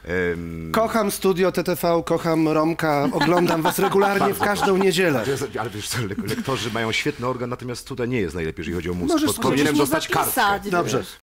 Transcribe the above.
Kocham studio TTV, kocham Romka, oglądam was regularnie w każdą niedzielę. Ale wiesz co, lektorzy mają świetny organ, natomiast tutaj nie jest najlepiej, jeżeli chodzi o mózg. Możesz Powinienem dostać kartkę. Dobrze.